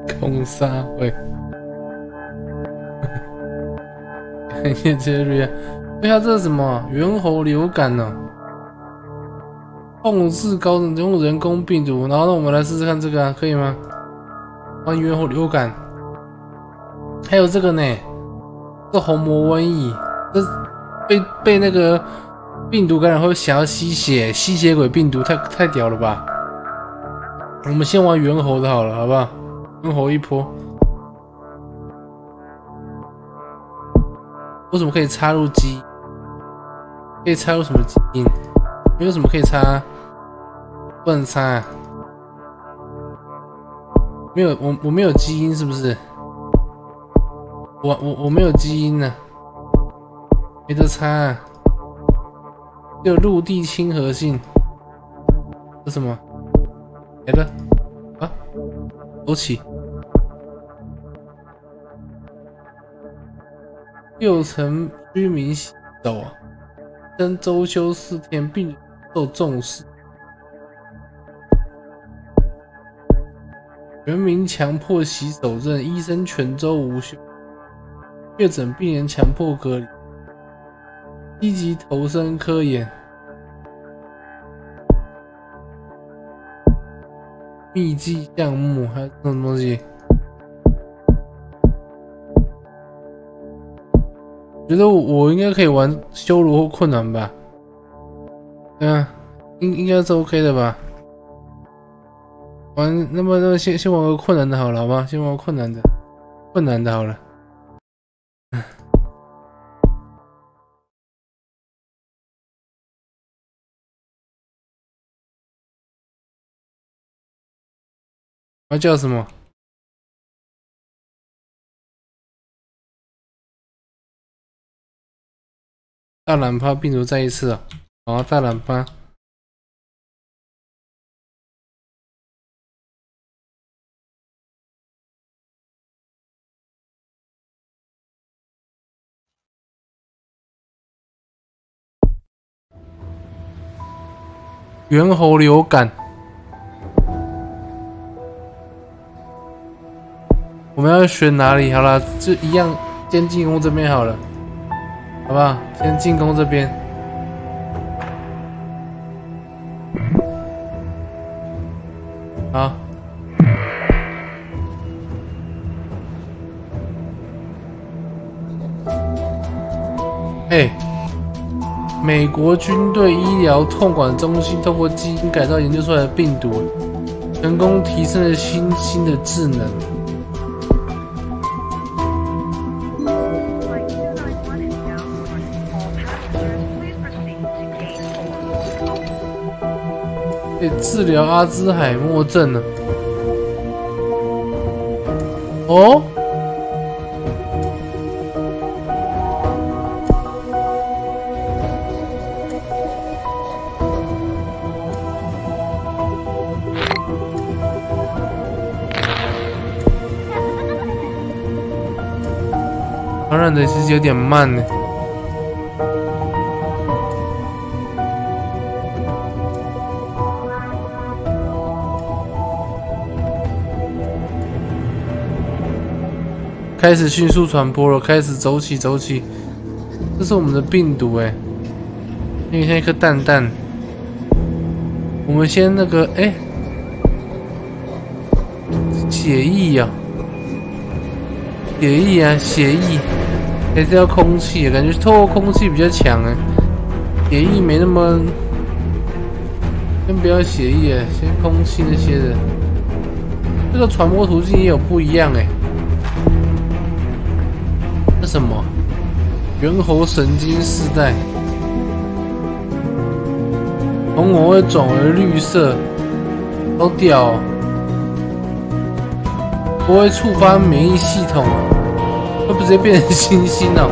空沙会，感谢 Jerry 啊！对啊，这是什么猿猴流感呢、控制高等用人工病毒，然后让我们来试试看这个啊，可以吗？关于猿猴流感，还有这个呢，这红魔瘟疫，这被那个病毒感染会想要吸血鬼病毒，太屌了吧！我们先玩猿猴的好了，好不好？猿猴一波。为什么可以插入基因？可以插入什么基因？没有什么可以插，不能插、啊。没有，我没有基因是不是？我没有基因呢、啊，没得插、啊。只有陆地亲和性。这什么？来了啊！枸杞。6成居民洗手，称周休4天，并受重视。全民强迫洗手证，医生全州无休。确诊病人强迫隔离，积极投身科研。秘技项目还有这种东西。觉得我应该可以玩修罗或困难吧？应该是 OK 的吧？那么先玩个困难的好了，好吧？先玩个困难的好了。要叫什么？大懒趴病毒再一次啊！好，大懒趴。猿猴流感，我们要选哪里？好了，就一样，先进攻这边好了，好不好？先进攻这边。好。美国军队医疗控管中心透过基因改造研究出来的病毒，成功提升了新的智能。可以治疗阿兹海默症呢。哦。传染的其实有点慢呢。开始迅速传播了，开始走起。这是我们的病毒哎，有点像一颗蛋蛋。我们先那个血液啊，血液。还是要空气，感觉透过空气比较强哎。血液没那么，先不要血液，先空气那些的。这个传播途径也有不一样哎。这什么？猿猴神经世代，红红会转为绿色，好屌哦！不会触发免疫系统。会不直接变成猩猩哦？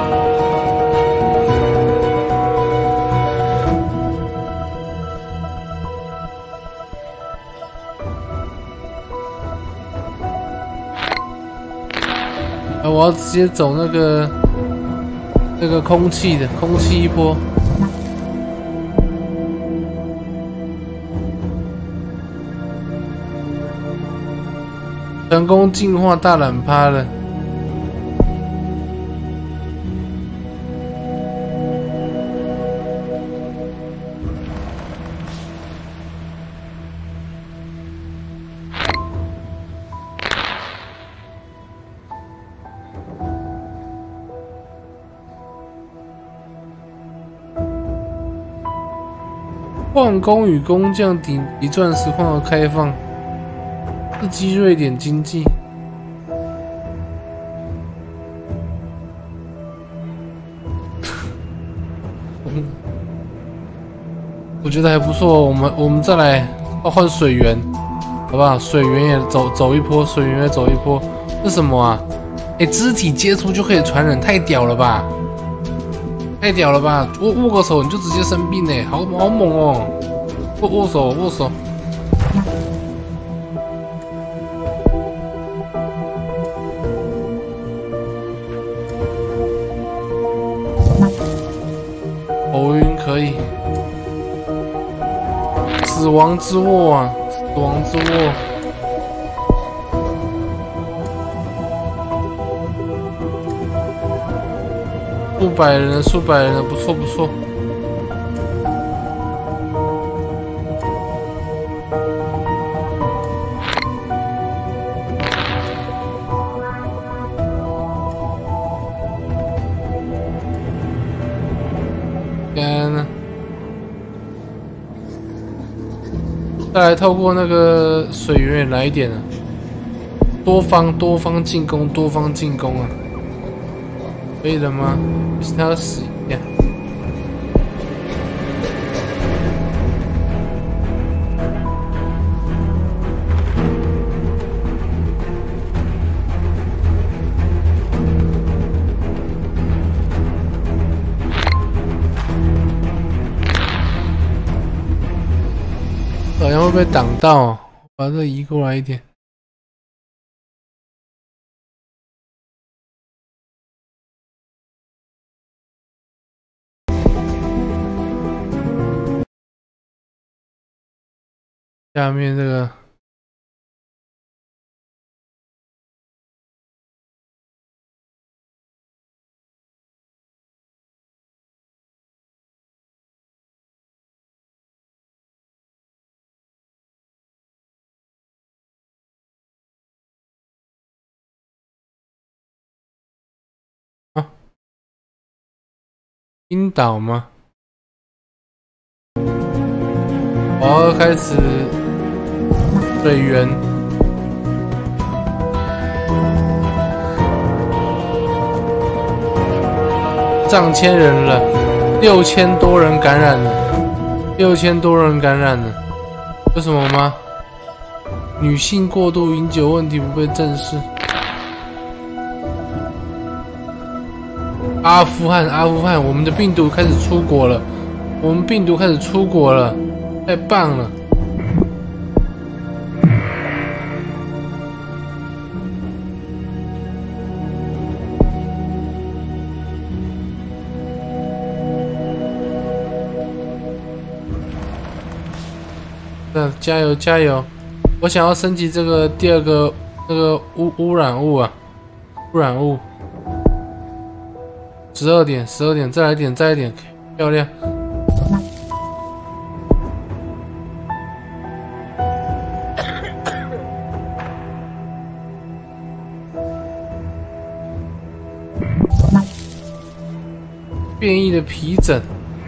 我要直接走那个空气一波。 成功进化大懒趴了。矿工与工匠顶级钻石矿的开放，刺激瑞典经济。我觉得还不错，我们再来换水源，好不好？水源也走一波，水源也走一波。这什么啊？肢体接触就可以传染，太屌了吧！太屌了吧！握个手你就直接生病哎，好猛哦！握手。头晕可以。死亡之握啊，死亡之握。数百人了，不错。再来透过那个水源来一点啊，多方进攻啊，可以了吗？他要死一下。好像会被挡到，把这移过来一点。下面这个啊，冰岛吗？我要开始水源。上千人了，6000多人感染了，6000多人感染了，有什么吗？女性过度饮酒问题不被正视。阿富汗，我们的病毒开始出国了，太棒了！加油！我想要升级这个第二个那个污染物啊，12点，再来一点，漂亮！变异的皮疹，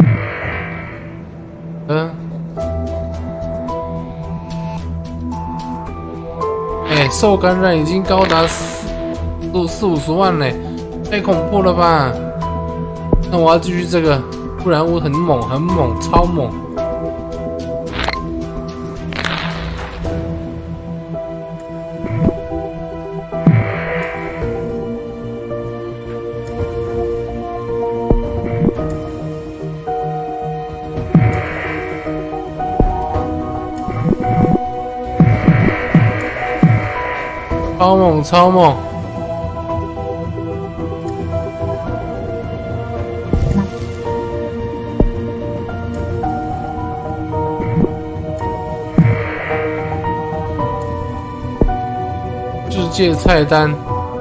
受感染已经高达40-50万嘞，太恐怖了吧！那我要继续这个，不然我很猛，超猛！超猛！ 世界菜单，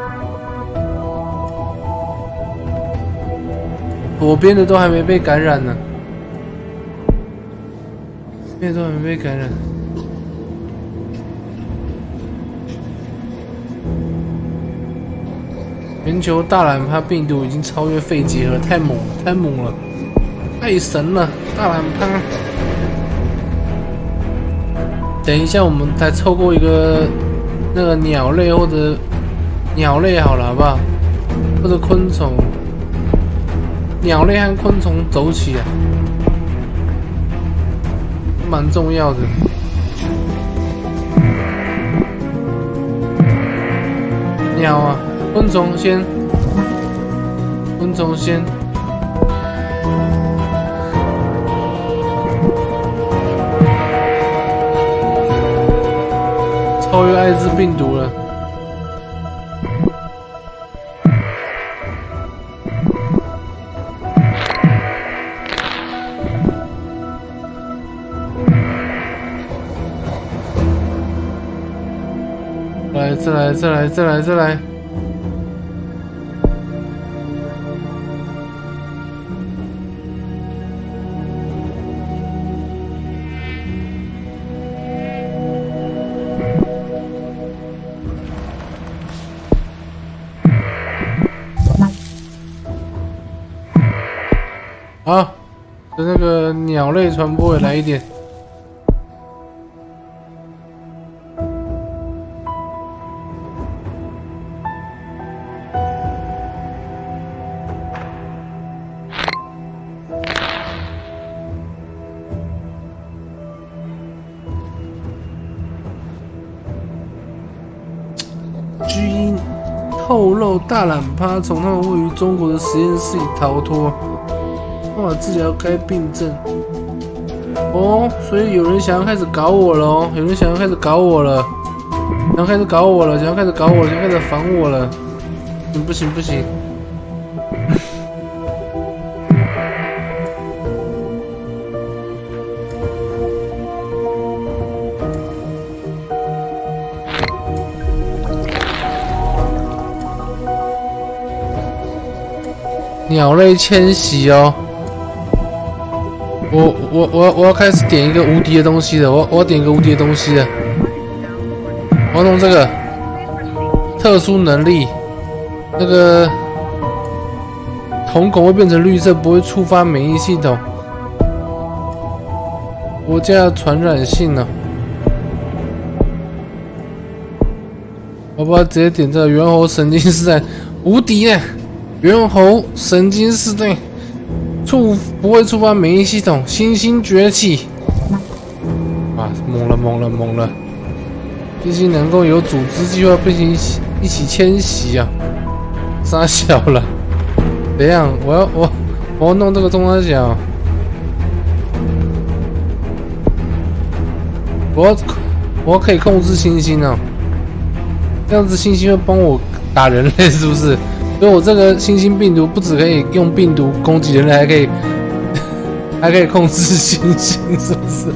左边的都还没被感染呢，左边都还没被感染。全球大懒趴病毒已经超越肺结核，太猛了，太猛了，太神了！大懒趴。等一下，我们再凑够一个那个鸟类或者鸟类好了，好不好？或者昆虫，鸟类和昆虫走起来，蛮重要的。鸟啊！昆虫先，昆虫先。超越艾滋病毒了。再来！好，那个鸟类传播也来一点。基因透露，大懒趴从他们位于中国的实验室里逃脱。无法治疗该病症。哦，所以有人想要开始搞我了哦，有人想要开始搞我了，想要开始搞我了，想要开始搞我了，想要开始防我了。不行不行！鸟类迁徙哦。我要开始点一个无敌的东西了，我要点一个无敌的东西了。我要弄这个特殊能力，那个瞳孔会变成绿色，不会触发免疫系统。国家传染性呢？我不要直接点这个猿猴神经世代无敌呢？猿猴神经世代。不会触发免疫系统，猩猩崛起！啊，猛了！猩猩能够有组织计划并行一起迁徙啊！杀小了，怎样？我要弄这个中山小，我可以控制猩猩啊，这样子猩猩会帮我打人类，是不是？所以我这个猩猩病毒不只可以用病毒攻击人类，还可以控制猩猩，是不是？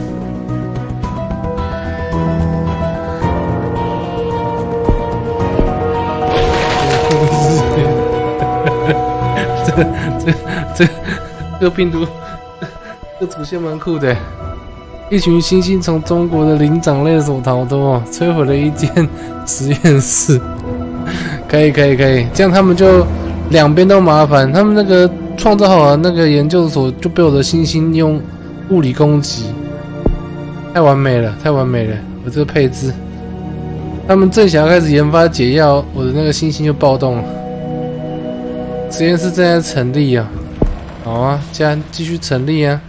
这个病毒，这个主线蛮酷的。一群猩猩从中国的灵长类所逃脱，摧毁了一间实验室。可以，这样他们就两边都麻烦。他们那个创造好的那个研究所就被我的猩猩用物理攻击，太完美了！我这个配置，他们正想要开始研发解药，我的那个猩猩就暴动了。实验室正在成立啊，好啊，继续成立啊！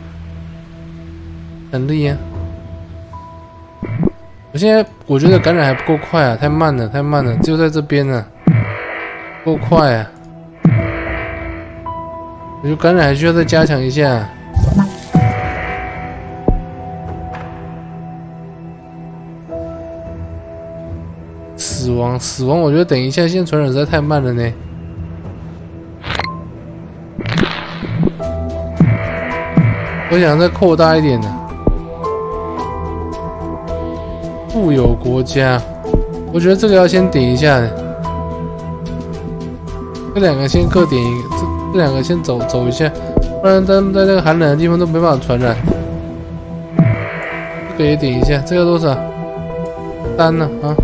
我觉得感染还不够快啊，太慢了，只有在这边呢。够快啊！我觉得感染还需要再加强一下。死亡，我觉得等一下，现在传染实在太慢了呢。我想再扩大一点的。富有国家， 我觉得这个要先点一下，这两个先各点一个，这两个先走一下，不然他们在那个寒冷的地方都没办法传染。这个也点一下，这个多少？3呢啊？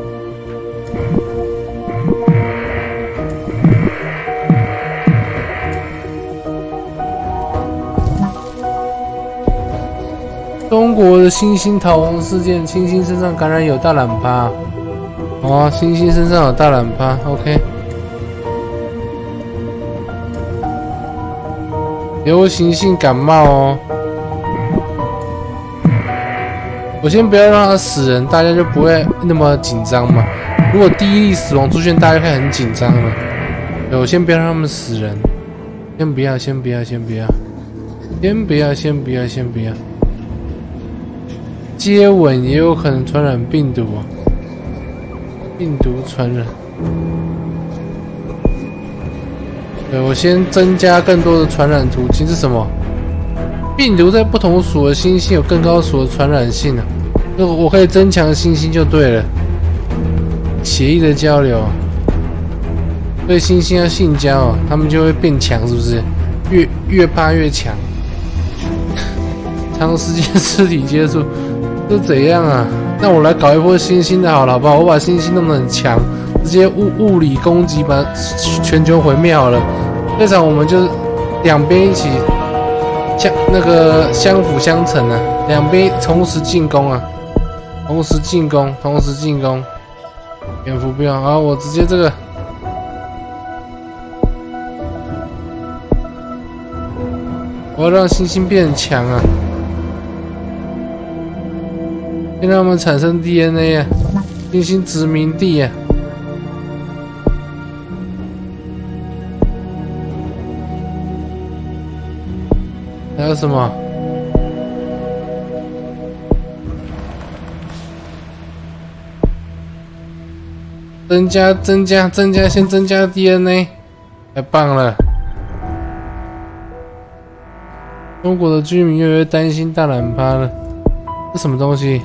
中国的新兴逃亡事件，猩猩身上感染有大懒趴。哦，猩猩身上有大懒趴 ，OK。流行性感冒哦。我先不要让它死人，大家就不会那么紧张嘛。如果第一例死亡出现，大家开始很紧张了。对，我先不要让他们死人，先不要。接吻也有可能传染病毒啊，病毒传染。对，我先增加更多的传染途径是什么？病毒在不同属的猩猩有更高属的传染性啊，我可以增强猩猩就对了。血液的交流，所以猩猩要性交啊，他们就会变强，是不是？越怕越强。长时间肢体接触。这怎样啊？那我来搞一波猩猩的好了，好不好？我把猩猩弄得很强，直接物理攻击，把全球毁灭好了。这场我们就两边一起相辅相成啊，两边同时进攻啊，同时进攻。蝙蝠不要啊！我直接这个，我要让猩猩变很强啊！先让他们产生 DNA 啊，猩猩殖民地啊。还有什么？增加，先增加 DNA， 太棒了！中国的居民越来越担心大懒趴了，这什么东西？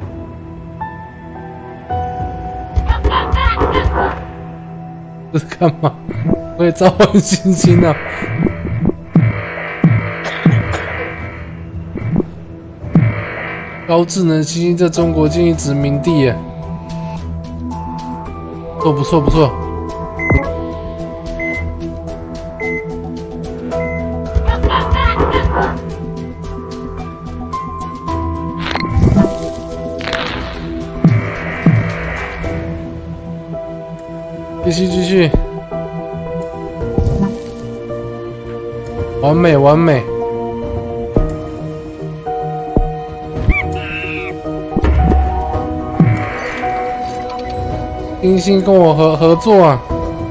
这是干嘛？我也召唤猩猩啊！高智能猩猩在中国建立殖民地耶，不错。继续，完美。猩猩跟我合作啊！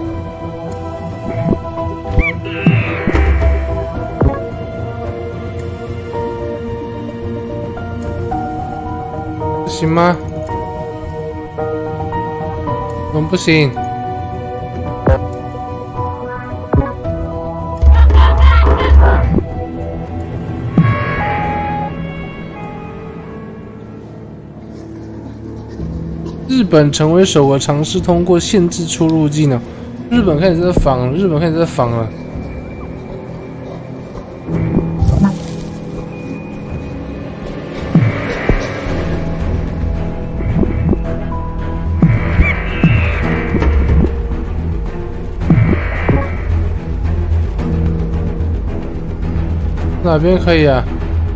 不行吗？怎么不行？日本成为首个尝试通过限制出入境呢。日本开始在仿了。哪边可以啊？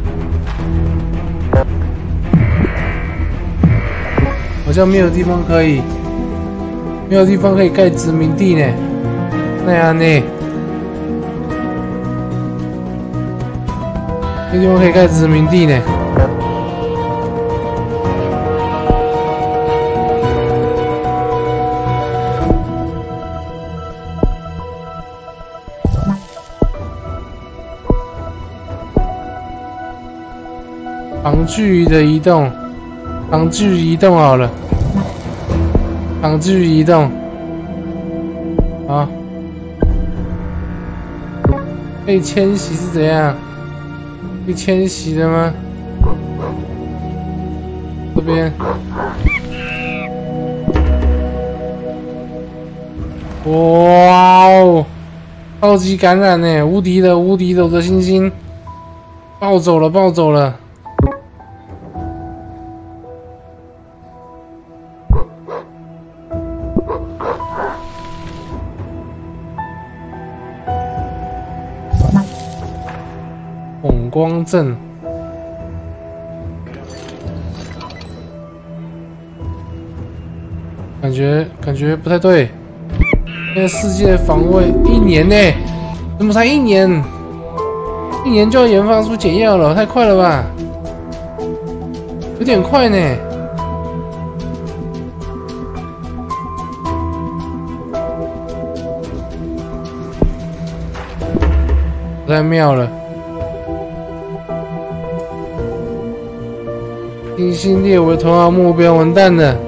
好像没有地方可以，盖殖民地呢。那样呢？没地方可以盖殖民地呢。长距离的移动。长距离移动好了，长距离移动，啊，可以迁徙是怎样？可以迁徙的吗？这边， 哇哦，超级感染呢，无敌的，无敌的，我的星星暴走了，暴走了。恐光症。 感觉不太对。现在世界防卫1年呢，怎么才1年？1年就要研发出解药了，太快了吧？有点快呢。太妙了！星星列为头号目标，完蛋了！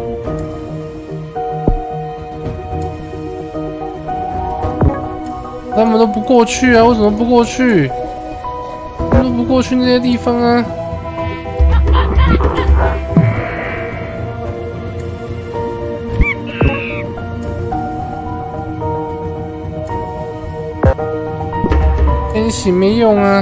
他们都不过去啊！为什么不过去？他们都不过去那些地方啊！天洗没用啊！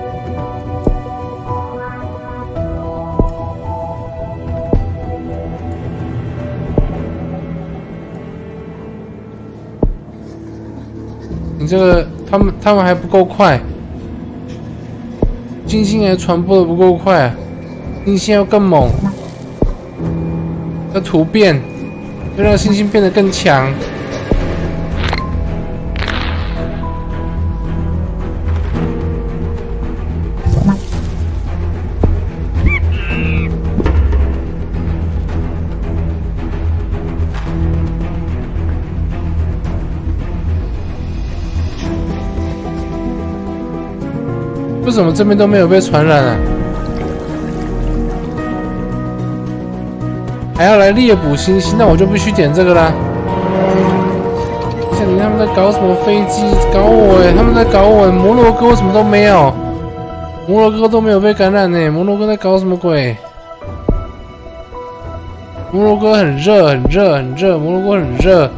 你这个，他们还不够快，星星还传播的不够快，星星要更猛，要突变，要让星星变得更强。为什么这边都没有被传染啊？还要来猎捕星星，那我就必须点这个啦。像你他们在搞什么飞机？搞我他们在搞我。摩洛哥为什么都没有？摩洛哥都没有被感染呢。摩洛哥在搞什么鬼？摩洛哥很热，很热，很热。摩洛哥很热。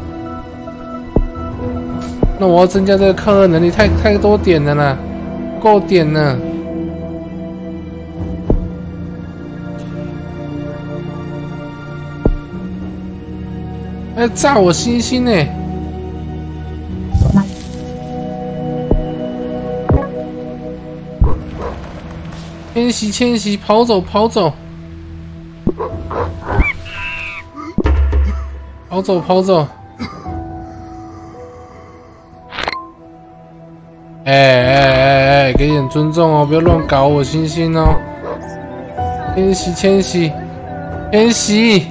那我要增加这个抗热能力，太多点了啦。 够点呢！还炸我星星呢！迁徙，迁徙，跑走，跑走！跑走，跑走！哎，给点尊重哦，不要乱搞我星星哦！迁徙，迁徙，迁徙！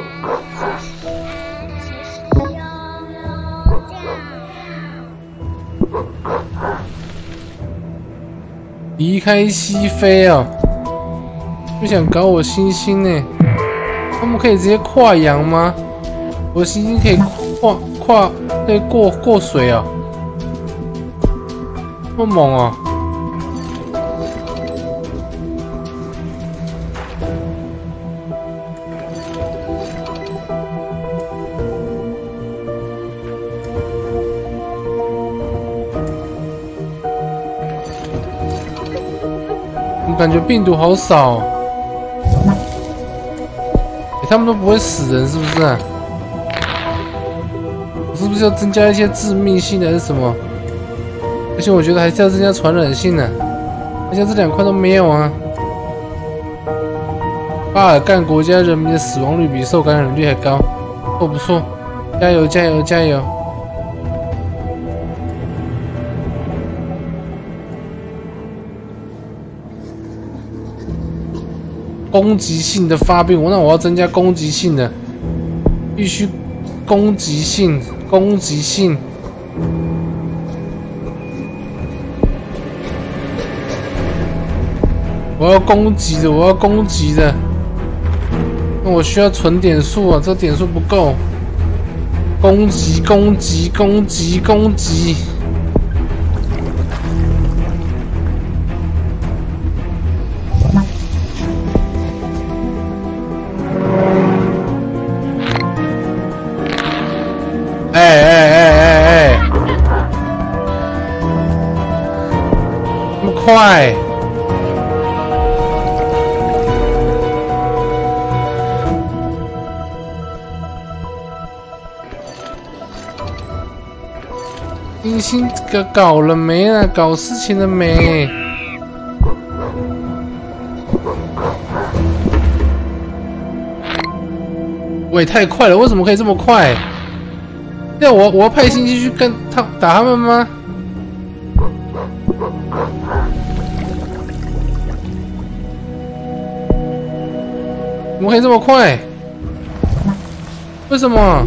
离开西非哦！不想搞我星星呢？他们可以直接跨洋吗？我的星星可以可以过水哦！ 这么猛哦！我感觉病毒好少，他们都不会死人是不是啊？我是不是要增加一些致命性的还是什么？ 而且我觉得还是要增加传染性呢，而且这2块都没有啊。巴尔干国家人民的死亡率比受感染率还高，不错，加油加油加油！攻击性的发病，那我要增加攻击性的，必须攻击性，攻击性。 我要攻击的，我要攻击的。那我需要存点数啊，这点数不够。攻击，攻击，攻击，攻击。哎！ 快？星星搞了没啊？搞事情了没？喂，太快了！为什么可以这么快？对，我要派星星去跟他打他们吗？怎么可以这么快？为什么？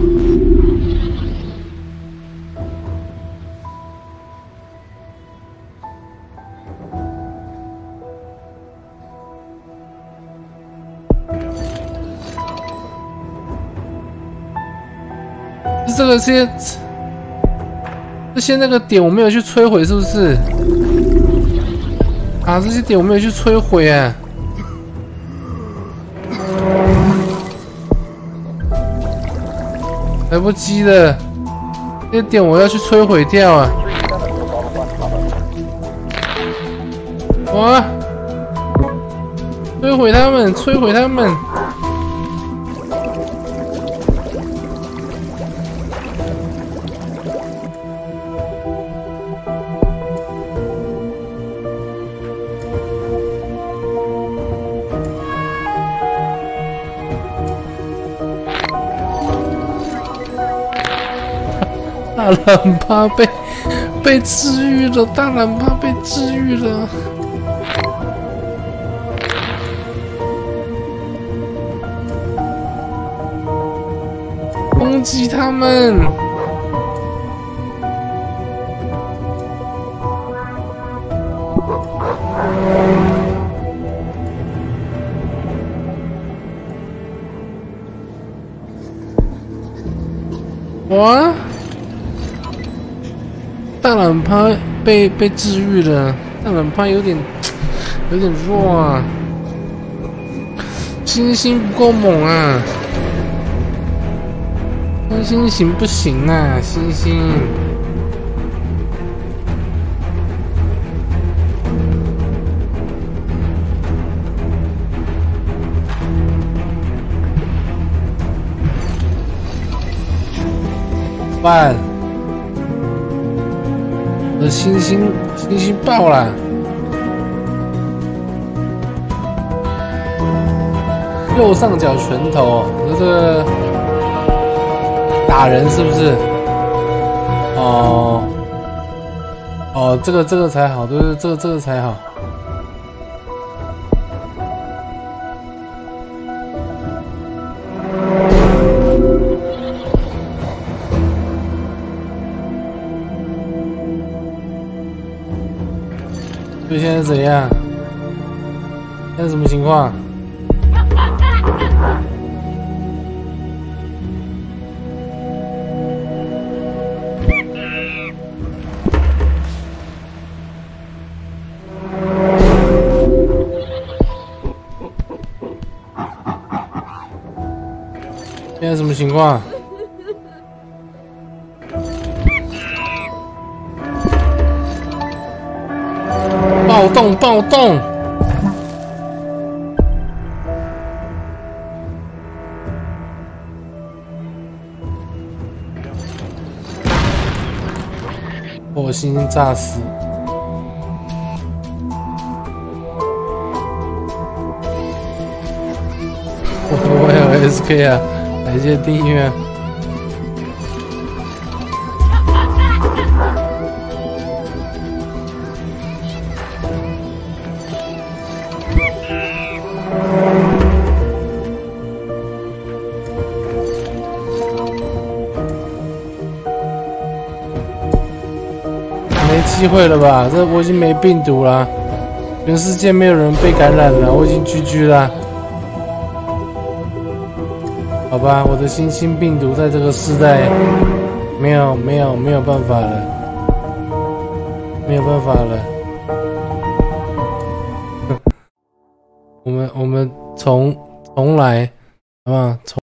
这些那个点我没有去摧毁，是不是？啊，这些点我没有去摧毁啊！来不及了，这些点我要去摧毁掉啊！哇！摧毁他们！摧毁他们！大懒趴被治愈了，大懒趴被治愈了。攻击他们！哇！大懒趴被治愈了，大懒趴有点弱啊，星星不够猛啊，星星行不行啊？星星，办。我的星星爆了！右上角拳头，这个打人是不是？哦，这个才好，对，这个才好。所以现在怎样？现在什么情况？现在什么情况？暴动！火星炸死！我有 SK 啊，感谢订阅。没机会了吧？这我已经没病毒了，全世界没有人被感染了，我已经GG了。好吧，我的新兴病毒在这个时代没有办法了，没有办法了。我们重来，好不好？